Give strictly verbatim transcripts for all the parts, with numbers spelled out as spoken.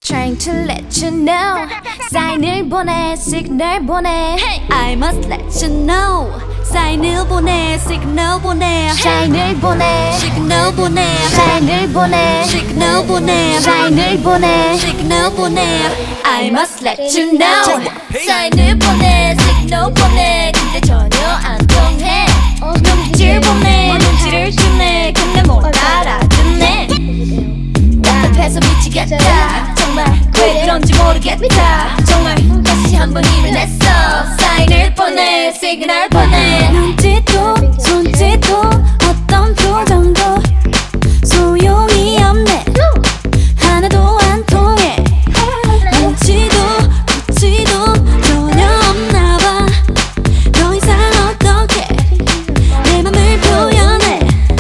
Trying to let you know 사인을 보내 시그널 보내 I must let you know 사인을 보내 시그널 보내 사인을 보내 시그널 보내 사인을 보내 시그널 보내 사인을 보내 시그널 보내 I must let you know 사인을 보내 시그널 보내 근데 전혀 안 통해 눈빛을 보내 눈치를 주네 근데 못 알아듣네 답답해서 미치겠다 정말 왜 그런지 모르겠다 정말 다시 한번 일어났어 사인을 보내 시그널 보내 눈짓도 손짓도 어떤 표정도 소용이 없네 하나도 안 통해 눈치도 눈치도 전혀 없나봐 더 이상 어떻게 내 맘을 표현해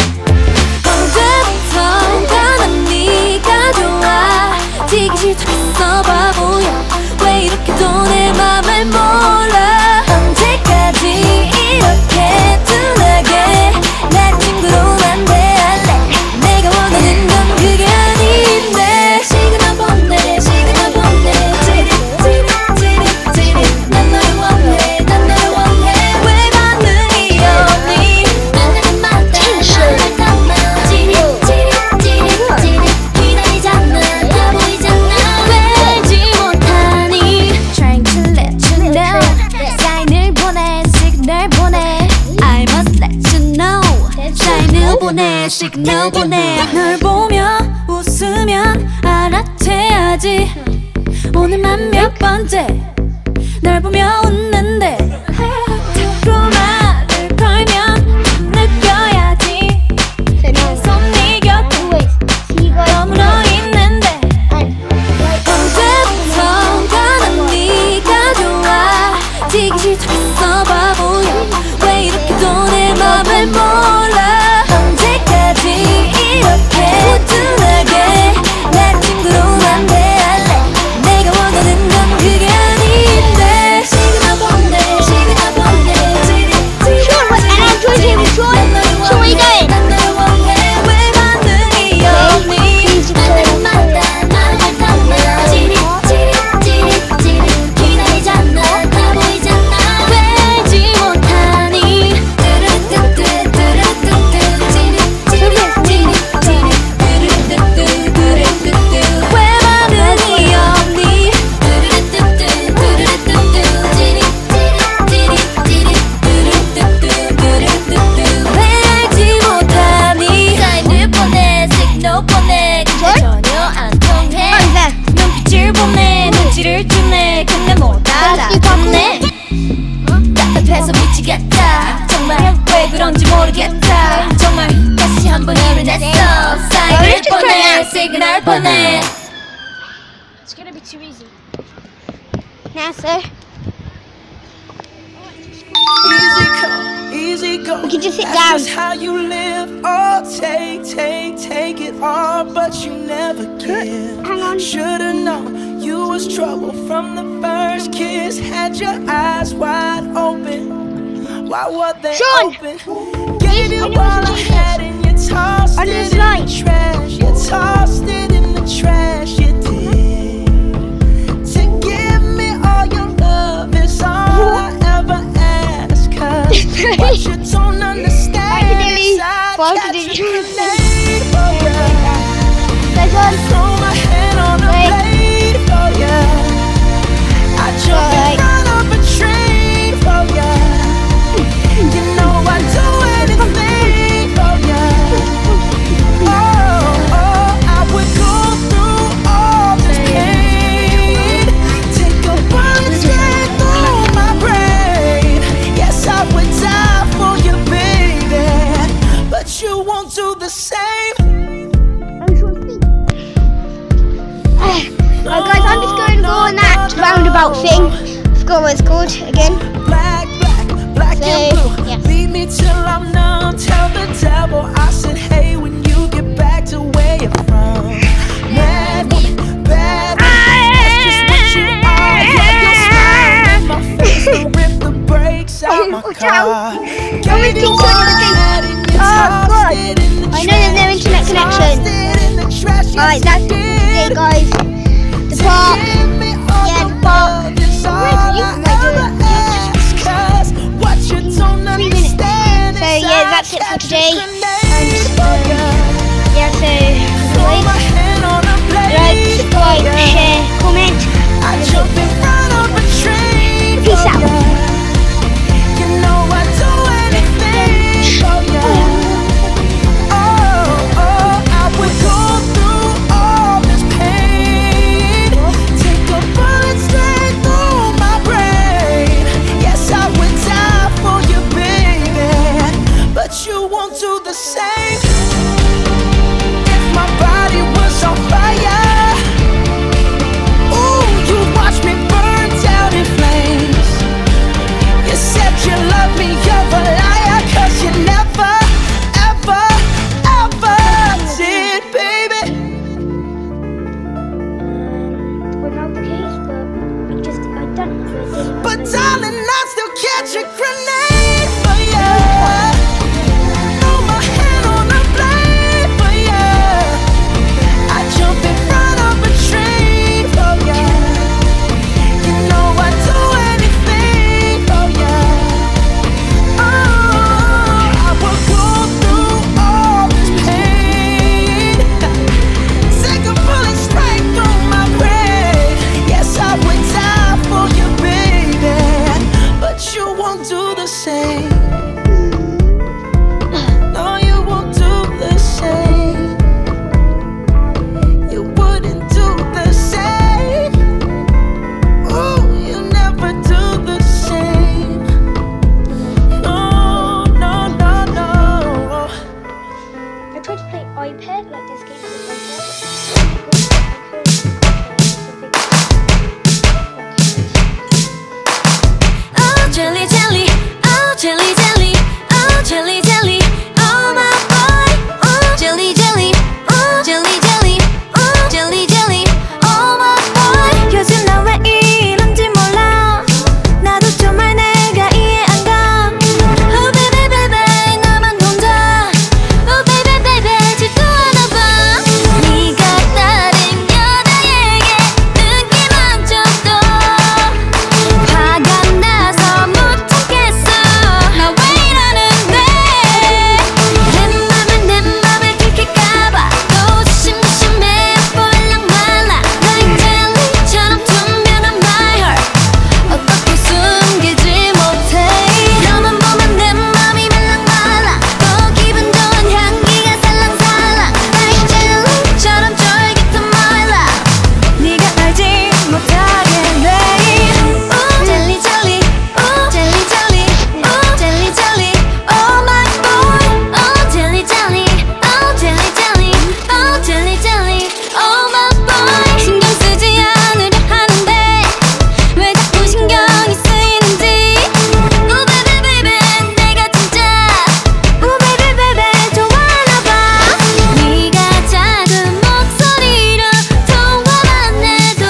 언제부턴가 난 네가 좋아 되기 싫다했어 바보야 왜 이렇게도 내 맘을 몰라 언제까지 이렇게 둔하게 날 친구로만 대할래 내가 원하는 건 그게 아닌데 시그널 보내 시그널 보내 찌릿찌릿찌릿찌릿 난 너를 원해 난 너를 원해 왜 반응이 없니 만나는 마다 나를 담아 찌릿찌릿찌릿찌릿 기다리잖아 다 보이잖아 왜 알지 못하니 Trying to let you know 사인을 보내 시그널 보내 I must let you know 사인을 보내 시그널 보내 널 보며 웃으면 알아채야지 오늘만 몇 번째 널 보며 웃는데 자꾸 말을 걸면 느껴야지 손 네 곁에 머물러 있는데 언제부턴가 난 네가 좋아 되기 싫다했어 바보야 왜 이렇게도 내 맘을 몰라 언제까지 이렇게 둔하게 날 친구로만 대할래 내가 원하는 건 그게 아닌데 시그널 보내 시그널 보내 찌릿찌릿찌릿 난 너를 원해 난 너를 원해 왜 반응이 없니 만나는 마다 나를 담아 찌릿찌릿찌릿찌릿 기다리잖아 다 보이잖아 왜 알지 못하니 뚜루뚜뚜 뚜루뚜뚜 찌릿찌릿찌릿찌릿 뚜루뚜뚜 뚜루뚜뚜 왜 반응이 없니 뚜루뚜뚜 뚜루뚜뚜 찌릿찌릿찌릿찌릿 뚜루뚜뚜 뚜루뚜뚜 왜 알지 못하니 사인을 보내 시그널 보내 근데 전혀 안 통해 눈빛을 보내 눈치를 주네 근데 못 알아듣네 답답해서 미치겠다 정말 왜 그런지 모르겠다 정말 다시 한번 일어났어 사인을 보내 시그널 보내 It's gonna be too easy. Now, sir. Easy come, easy go. You can just sit That's down. just how you live. Oh, take, take, take it all, but you never give. Hang on. Should've known you was trouble from the first kiss. Had your eyes wide open. Why were they Sean! open? Gave you I know all what I you had and you tossed On it this in line. the trash. You tossed it in the trash. You did. To give me all your love is all I ever ask. 'Cause what you don't understand Accidentally is I fall to got the you truth. made for ya. There's one. Throw my hand on the Wait. blade for ya. I jump Alright. in front of a train for ya. You know I'd do anything for ya. Oh, oh, I would go through all this pain. Take a bullet straight through my brain. Yes, I would die for you, baby. But you won't do the same. Alright, guys, I'm just going to go on that roundabout thing. I forgot what it's called again. Black, black, black So, and blue. yeah. Leave me till I'm numb. Tell the devil I said, hey, when you get back to where you're from. Mad woman, bad woman, that's just what you are. Yeah, you'll smile in my face, and rip the brakes out my Watch car. out. Gave you Someone's all I kicking had and you Oh, tossed God. it in the I know there's no trash. internet connection. Tossed it in the trash. Yes, Alright, that's it you for today, did. guys. The but darling, I still catch a grenade for you. Throw my hand on the blade for you. I jump in front of a train for you. You know I'd do anything for you. Oh, I will go through all this pain. Take a bullet straight through my brain. Yes, I would die for you, baby, but you won't do the same. No, you won't do the same. You wouldn't do the same. Oh, you never do the same. No, no, no, no. I tried to play iPad, like this game on Oh, jelly, jelly, oh, jelly, jelly, oh, jelly, jelly, oh, my boy. Oh, jelly, jelly, oh, jelly, jelly, oh, jelly, jelly, oh, my boy. 요즘 나 왜 이런지 몰라. 나도 정말 내가 이해 안 가. Oh, baby, baby, 나만 혼자. Oh, baby, baby, 질투하나 봐. 네가 다른 여자에게 느낌만 줘도 화가 나서 못 참겠어. 나 왜 이러는데. 내 맘은 내 맘을 들킬까봐 또 조심조심해. 볼랑 말라. 너의 젤리처럼 투명한 my heart 어떻게 숨기지 못해. 너만 보면 내 맘이 말랑 말라. 또 기분 좋은 향기가 살랑살랑. 나의 젤리처럼 쫄깃한 my love 네가 알지 못하게 매일. 오 젤리 젤리 오 젤리 젤리 오 젤리 젤리 oh my boy. 오 젤리 젤리 오 젤리 젤리 오 젤리 젤리 oh my boy. 신경 쓰지 않으려 하는데 왜 자꾸 신경이 쓰이는지. 오 baby baby 내가 진짜 오 baby baby 좋아하나 봐. 네가 작은 목소리로 통화만 해도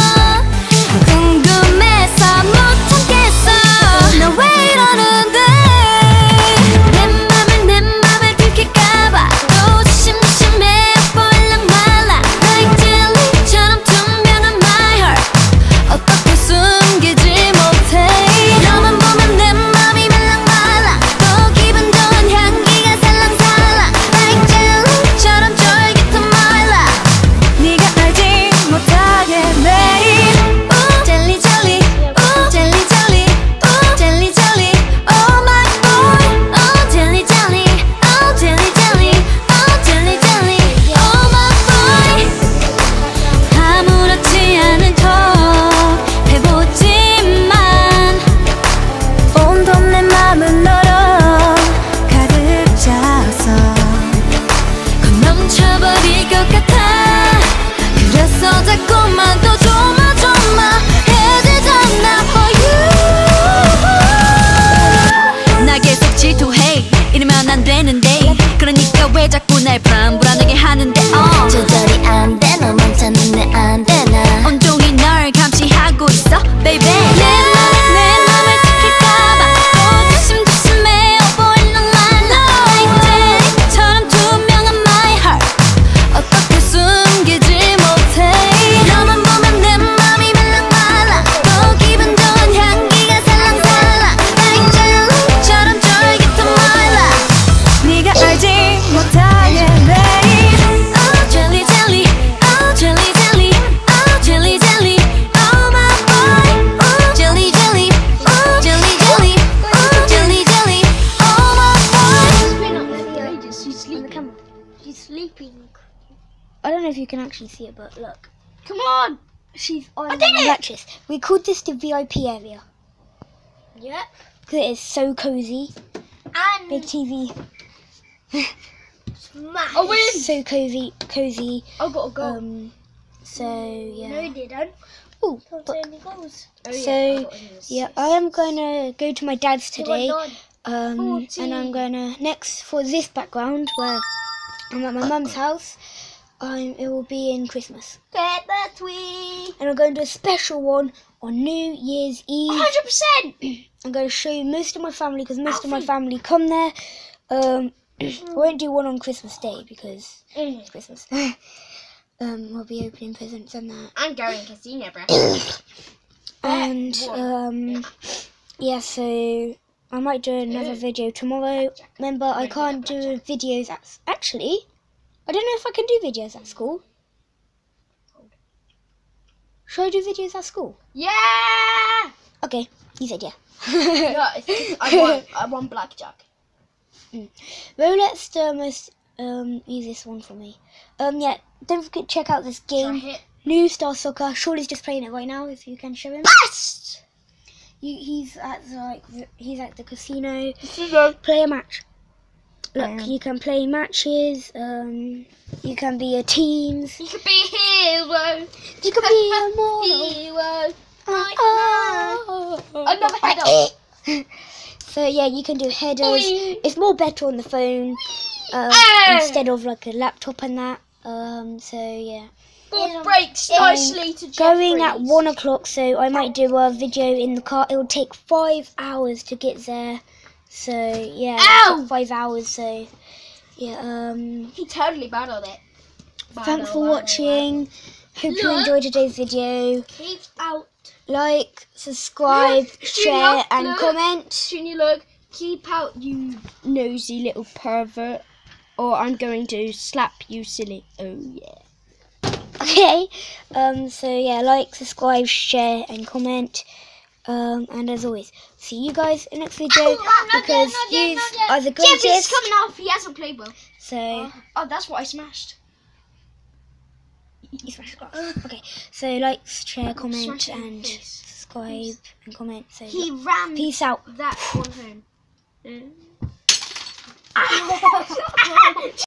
궁금해서 못 참겠어. 나 왜 이러는데. 내 맘을 내 맘을 들킬까봐 또 조심조심해. 볼랑 말라. 너의 젤리처럼 투명한 my heart 어떻게 숨기지 못해. 너만 보면 내 맘이 말랑 말라. 또 기분 좋은 향기가 살랑살랑. 나의 젤리처럼 쫄깃한 my love 네가 알지 못하게 매일. 오 젤리 젤리 오 젤리 젤리 오 젤리 젤리 oh my boy. 오 젤리 젤리 오 젤리 젤리 오 젤리 젤리 oh my boy. 아무렇지 않은 척 해보지만 온통 내 맘은 너로 가득 차서 곧 넘쳐버릴 것 같아. 그래서 자꾸만 더 조마조마해지잖아 for you. 나 계속 질투해. 이러면 안 되는데. 그러니까 왜 자꾸 날 불안불안하게 하는데. 어. 조절이 안 돼. 너만 찾는 내 안테나 온종일 널 감시하고 있어 baby. 내 맘, 내 맘을 들킬까봐 또 조심조심해. 어 볼랑 말라. 나의 젤리처럼 투명한 my heart 어떻게 숨기지 못해. 너만 보면 내 맘이 말랑 말라. 또 기분 좋은 향기가 살랑살랑. 나의 젤리처럼 쫄깃한 my love 네가 알지 못하게 매일. 오 젤리 젤리 오 젤리 젤리 오 젤리 젤리 oh my boy. 오 젤리 젤리 오 젤리 젤리 오 젤리 젤리 oh my boy. She's been up there for ages. She's sleeping. She's sleeping. I don't know if you can actually see it, but look. Come on! She's on I did the it! mattress. We called this the V I P area. Yep. Because it is so cozy. And Big T V. smash. Oh, wait. So cozy, cozy. I got a goal. Um, so, yeah. No, you didn't. Oh, Don't but- say any goals. Oh, So, I got an assist. yeah, I am going to go to my dad's today. You were Um, and I'm fourteen. going to, next for this background where I'm at my mum's house, um, it will be in Christmas. Get the tweet. And and I'm going to do a special one on New Year's Eve. one hundred percent. I'm going to show you most of my family because most Alfie. of my family come there. Um, I won't do one on Christmas Day because Mm. it's Christmas. um, we'll be opening presents and that. I'm going casino, bro. And um, yeah, so I might do another video tomorrow. Remember, I can't do videos at actually. I don't know if I can do videos at school. Should I do videos at school? Yeah. Okay, you said yeah. No, it's, it's, I want. I want blackjack. Mm. Roulette's the most um, easiest one for me. Um, yeah, don't forget to check out this game, hit? New Star Soccer. Shirley's just playing it right now. If you can show him. Best. You, he's at the, like the- he's at the casino. Casino. Play a match. Look, Um. you can play matches. Um, you can be a teams. You could be a hero. You can be a model. Hero. Oh. Another header. So yeah, you can do headers. Oi. It's more better on the phone um, Ah. instead of like a laptop and that. Um, so yeah. Ball breaks nicely to Going at Jeffries. one o'clock, so I might do a video in the car. It will take five hours to get there. So yeah, Ow! five hours. So yeah. Um, He totally battled it. thanks for watching. Hope you Look. enjoyed today's video. Keep out. Like, subscribe, share, Junior, and look. comment. Junior, look. Keep out, you nosy little pervert. Or I'm going to slap you silly. Oh, yeah. Okay. Um. So yeah, like, subscribe, share, and comment. Um. And as always, see you guys in the next video because you are the Jeffrey's greatest. coming off. He hasn't played well. So Oh, that's what I smashed. you smash the glass. Okay. So like, share, comment, Smash it in the and face. subscribe and comment. So He ran peace out. that one home.